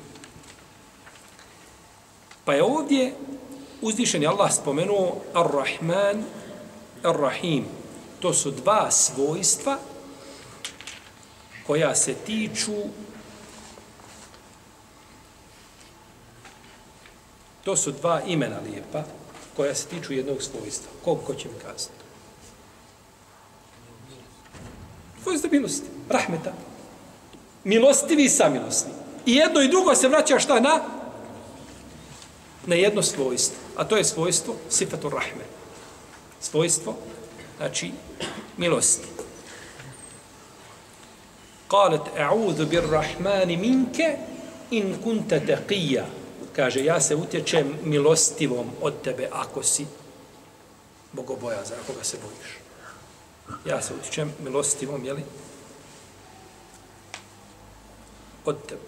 Pa je ovdje uzvišeni Allah spomenuo Ar-Rahman, Ar-Rahim. To su dva svojstva koja se tiču to su dva imena lijepa koja se tiču jednog svojstva. Ko će mi kazati? Svojstvo milosti, rahmeta. Milostivi i samilosni. I jedno i drugo se vraća šta na jedno svojstvo. A to je svojstvo sifatur rahme. Svojstvo, znači, milosti. Qalet, a'udhu birrahmani minke in kunta taqija. Kaže, ja se utječem milostivom od tebe ako si bogobojazan, ako ga se bojiš. Ja se utječem milostivom, jeli? Od tebe.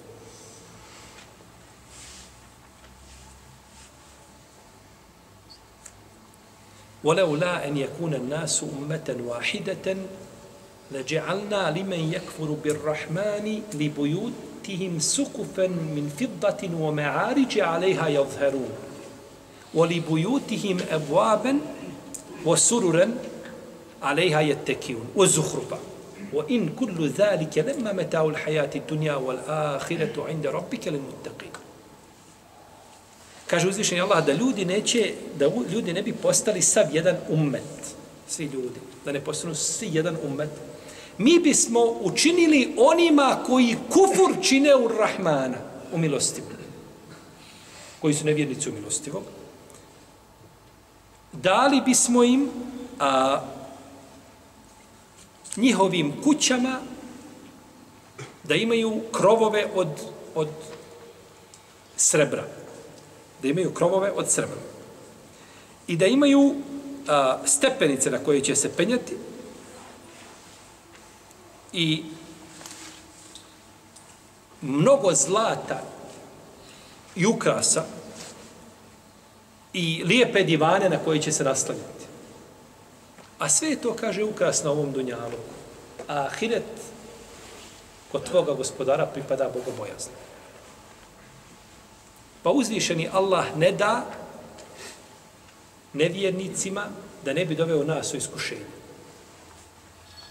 وَلَوْلَا أَنْ يَكُونَ النَّاسُ أُمَّةً وَاحِدَةً لَجَعَلْنَا لِمَنْ يَكْفُرُ بِالرَّحْمَنِ لِبُيُوتِهِمْ سُقُفًا مِنْ فِضَّةٍ وَمَعَارِجَ عَلَيْهَا يَظْهَرُونَ وَلِبُيُوتِهِمْ أَبْوَابًا وَسُرُرًا عليها يتكئون والزخرفا وإن كل ذلك لما متاع الحياة الدنيا والآخرة عند ربك للمتقين. Kaže uzvišeni Allah da ljudi ne bi postali sav jedan ummet, svi ljudi, da ne postanu svi jedan ummet. Mi bismo učinili onima koji kufur čine u Rahmana, u milostivu, koji su nevjernici u milostivog, dali bismo im njihovim kućama da imaju krovove od srebra. Da imaju krovove od srebra. I da imaju stepenice na koje će se penjati i mnogo zlata i ukrasa i lijepe divane na koje će se naslanjati. A sve to, kaže, ukras na ovom dunjalu. A ahiret kod tvoga gospodara pripada bogobojazno. Pa uzvišeni Allah ne da nevjernicima da ne bi doveo nas u iskušenje.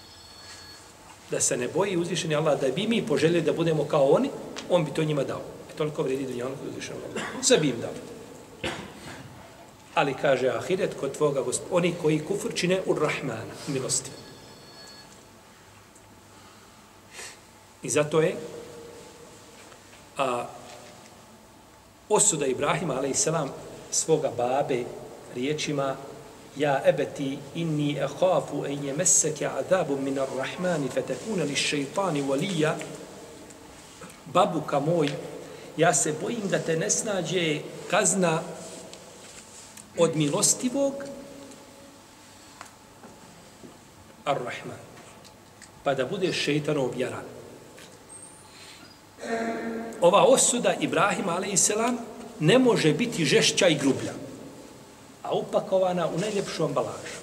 Da se ne boji uzvišeni Allah da bi mi poželjeli da budemo kao oni, on bi to njima dao. toliko vredi dunjaluk i uzvišenog Allaha. Sve bi im dao. Ali kaže ahiret kod tvoga gospodina, oni koji kufr čine ur Rahmana, milosti. I zato je osuda Ibrahima, alejselam, svoga babe riječima ja ebeti inni akhafu an yamassaka adabun min ar-rahmani fatakuna lish-shaytani waliya. Babuka moj, ja se bojim da te ne snađe kazna od milostivog ar-Rahman, pa da budeš šejtanov vjeran. Ova osuda Ibrahima alejselam ne može biti žešća i grublja, a upakovana u najljepšu ambalažu.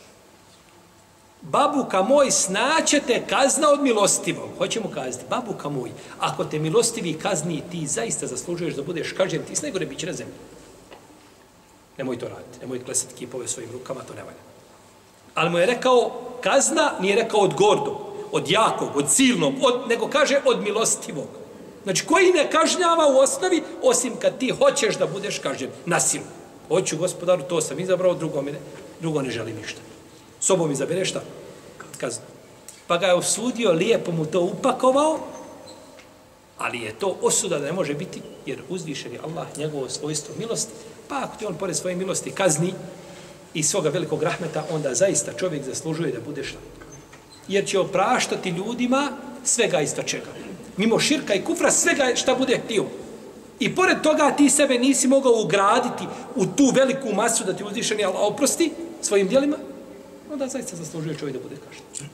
Babuka moj, snaćete kazna od milostivog. Hoćemo kazati, babuka moj, ako te milostivi kazni, ti zaista zaslužuješ da budeš kažnjen, ti s najgore biće na zemlji. Nemoj to raditi, nemoj klesati kipove svojim rukama, to ne valja. Ali mu je rekao kazna, nije rekao od gordog, od jakog, od silnog, nego kaže od milostivog. Znači, koji ne kažnjava u osnovi, osim kad ti hoćeš da budeš kažnjen na silu. Hoću, gospodaru, to sam izabrao, drugo ne želim ništa. Sobom izabere šta? Kaznu. Pa ga je osudio, lijepo mu to upakovao, ali je to osuda da ne može biti, jer uzvišen je Allah, njegovo svojstvo milosti, pa ako ti on pored svoje milosti kazni i svoga velikog rahmeta, onda zaista čovjek zaslužuje da bude šta? Jer će opraštati ljudima svega isto čega. Mimo širka i kufra svega šta bude htio. I pored toga ti sebe nisi mogao ugraditi u tu veliku masu da ti uzvišeni Allah oprosti svojim djelima, onda zaista zaslužuje čovjek da bude kažnjen.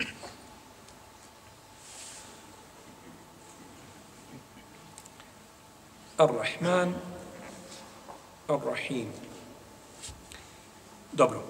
Ar-Rahman, Ar-Rahim. Dobro.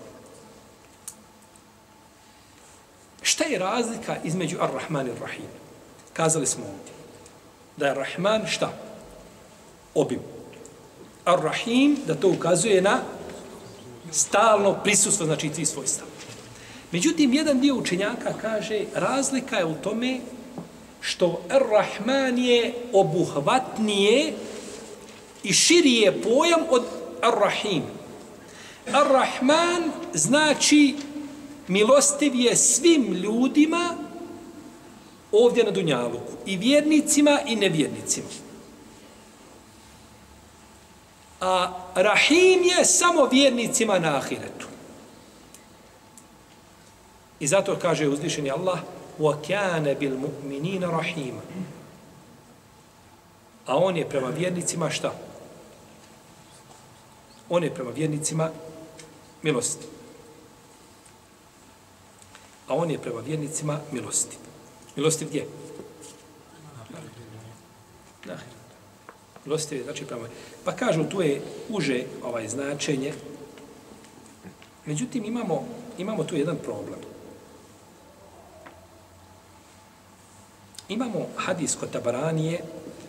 Šta je razlika između Ar-Rahman i Ar-Rahim? Kazali smo ovdje da je Rahman šta? Obim. Ar-Rahim, da to ukazuje na stalno prisustvo, znači ti svojstva. Međutim, jedan dio učenjaka kaže, razlika je u tome što Ar-Rahman je obuhvatnije i širi je pojam od Ar-Rahim. Ar-Rahman znači milostiv je svim ljudima ovdje na dunjaluku, i vjernicima i nevjernicima. A Rahim je samo vjernicima na ahiretu. I zato kaže uzvišeni Allah وَكَانَ بِالْمُؤْمِنِينَ رَحِيمًا. A on je prema vjernicima šta? On je prema vjernicima milosti. A on je prema vjernicima milosti. Milosti gdje? Na ahiretu. Milosti je, znači prema. Pa kažu, tu je uže značenje. Međutim, imamo tu jedan problem. Imamo hadis kod Tabaranije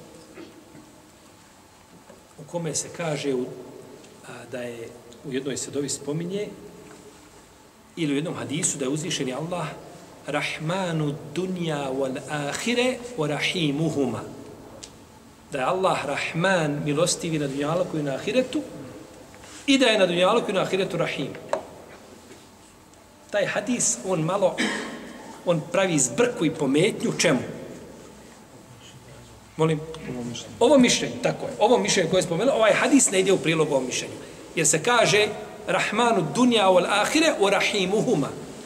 u kome se kaže da je u jednoj se dovi spominje ili u jednom hadisu da je uzvišeni Allah Rahmanu dunja wal ahire wa rahimuhuma. Da je Allah Rahman milostivi na dunjaluku i na ahiretu i da je na dunjaluku i na ahiretu Rahim. Taj hadis, on pravi zbrku i pometnju čemu? Molim? Ovo mišljenje, tako je. Ovo mišljenje koje je spomenuo, ovaj hadis ne ide u prilog ovom mišljenju. Jer se kaže Rahmanu dunja wal ahire wa rahimuhuma.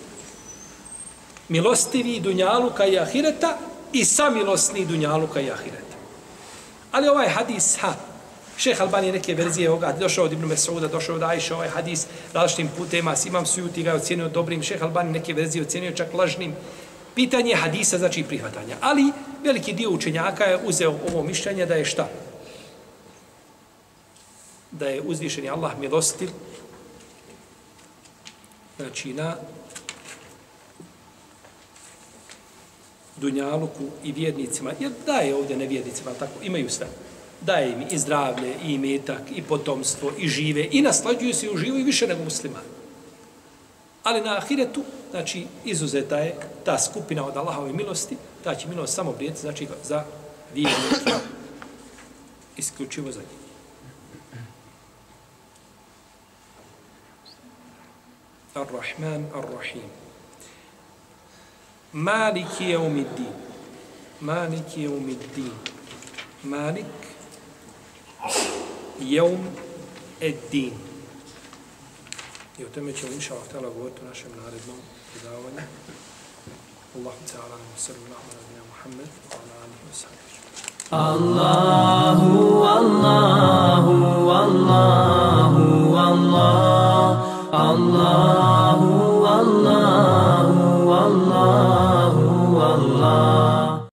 Milostivi dunjaluka i ahireta i samilosni dunjaluka i ahireta. Ali ovaj hadis, Šejh Albani neke verzije ovoga, došao od Ibn Mes'uda, došao od Ajše, ovaj hadis različitim putima, Imam Sujuti ga je ocjenio dobrim, Šejh Albani neke verzije ocjenio čak lažnim. Pitanje hadisa znači prihvatanja. Ali veliki dio učenjaka je uzeo ovo mišljenje da je šta? Da je uzvišeni Allah milostiv, znači na dunjaluku i vjernicima, jer daje ovdje nevjernicima, tako, imaju sve. Daje im i zdravlje, i imetak, i potomstvo, i žive, i naslađuju se i uživaju više nego muslimani. Ali na ahiretu, znači, izuzeta je ta skupina od Allahove milosti, ta će milost samo prijeti, znači, za vjernike. isključivo za njih. Ar-Rahman, Ar-Rahim. Maliki jeumiddin. Maliki jeumiddin. Malik jeum ed-din. I o tome ćemo inša Allah govoriti u našem narednom predavanju. Allahu ta'ala wa sallallahu ala Muhammad wa ala alihi wa sahbihi. Allahu, Allahu, Allahu, Allah, Allah.